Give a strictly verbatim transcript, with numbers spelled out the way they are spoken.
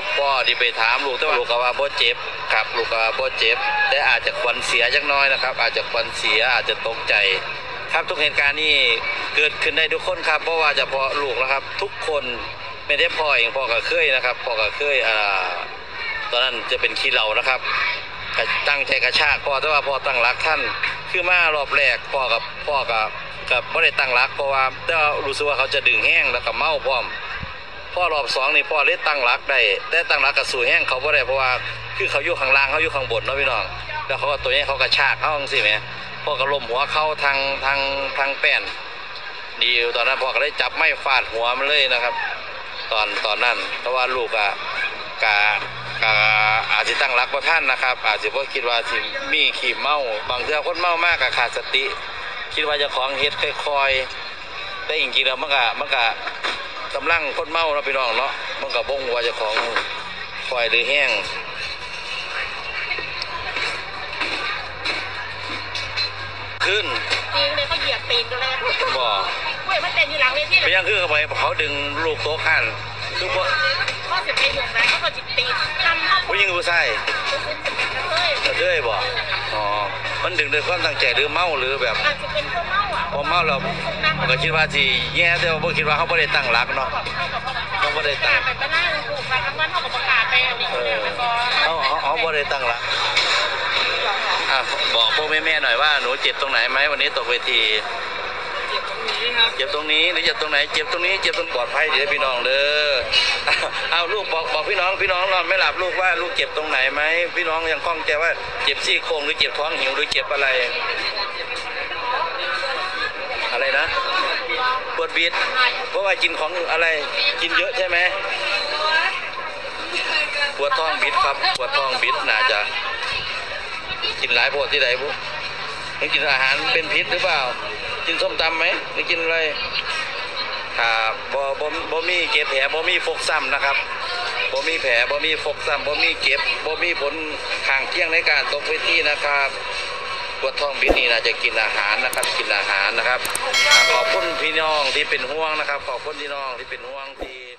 พ่อที่ไปถามลูกแต่ว่าลูกก็ว่าบ่เจ็บครับลูกก็ว่าบ่เจ็บแต่อาจจะควันเสียจักน้อยนะครับอาจจะควันเสียอาจจะตกใจครับทุกเหตุการณ์นี้เกิดขึ้นได้ทุกคนครับเพราะว่าจะพอลูกนะครับทุกคนไม่ได้พ่อเองพ่อก็เคยนะครับพ่อก็เคยอ่าตอนนั้นจะเป็นขี้เหล่านะครับตั้งใจกระชากพ่อแต่ว่าพ่อตั้งรักท่านคือมารอบแรกพ่อกับพ่อกับกับไม่ได้ตั้งรักเพราะว่าแต่รู้สึกว่าเขาจะดึงแห้งแล้วก็เมาพร้อมพ่อรอบสองนี่พ่อได้ตั้งรักได้แต่ตั้งรักกับสู่แห้งเขาไม่ได้เพราะว่าคือเขาอยู่ข้างล่างเขาอยู่ข้างบนเนาะพี่น้องแล้วเขาก็ตัวนี้เขากระชากเขาจังสิแม่พ่อก็ล้มหัวเข้าทางทางทางแป้นดีตอนนั้นพ่อก็ได้จับไม้ฟาดหัวมันเลยนะครับตอนตอนนั้นเพราะว่าลูกอะกะกะอาจจะตั้งรักว่าท่านนะครับอาจจะเพราะคิดว่าสิมีขี่เมาบางเทื่อคนเมามากกับขาดสติคิดว่าจะของเฮ็ดค่อยๆแต่จริงๆแล้วมันก็มันก็กำลังคนเมาเราไปน้องเนาะมันก็บ่งว่าจะของค่อยหรือแห้งขึ้นจริงเลยเขาเหยียบตีนตัวแรกบ่เว้ยมันเต้นอยู่หลังเวทีไปยังคือเขาไปเขาดึงลูกโต๊ะข้านคือพวกข้อสิบปีหนึ่งนะเขาก็จิตตีทำเขาผู้หญิงผู้ชายเด้ยบ่อ๋อมันดึงด้วยความตั้งใจหรือเมาหรือแบบอาจจะเป็นเพราะเมาอ่ะพอเมาเราก็คิดว่าสิแย่แต่ว่าบ่คิดว่าเขาบ่ได้ตั้งรักเนาะเขาบ่ได้ตั้งไปไปนั่งถูกไปทั้งวันเขาก็ประกาศไปอะไรอย่างเงี้ยแล้วก็เขาเขาบ่ได้ตั้งรักอ่ะบอกพวกแม่ๆหน่อยว่าหนูเจ็บตรงไหนไหมวันนี้ตกเวทีเจ็บตรงนี้ครับเจ็บตรงนี้หรือเจ็บตรงไหนเจ็บตรงนี้เจ็บตรงปลอดภัยเดี๋ยวพี่น้องเด้อเอาลูกบอกบอกพี่น้องพี่น้องนอนไม่หลับลูกว่าลูกเจ็บตรงไหนไหมพี่น้องยังคล่องใจว่าเจ็บซี่โครงหรือเจ็บท้องหิวหรือเจ็บอะไรอะไรนะปวดบิดเพราะว่ากินของอะไรกินเยอะใช่ไหมปวดท้องบิดครับปวดท้องบิดน่าจะกินหลายโพดที่ไหนบุ๊กกินอาหารเป็นพิษหรือเปล่ากินส้มตำไหมหรือกินอะไรครับบ่บ่บ่มีเก็บแผลบ่มีฟกซ้ำนะครับบ่มีแผลบ่มีฟกซ้ำบ่มีเก็บบ่มีผลข้างเคียงในการตกเวทีนะครับปวดท้องบิดนี่น่าจะกินอาหารนะครับกินอาหารนะครับขอบคุณพี่น้องที่เป็นห่วงนะครับขอบคุณพี่น้องที่เป็นห่วงที่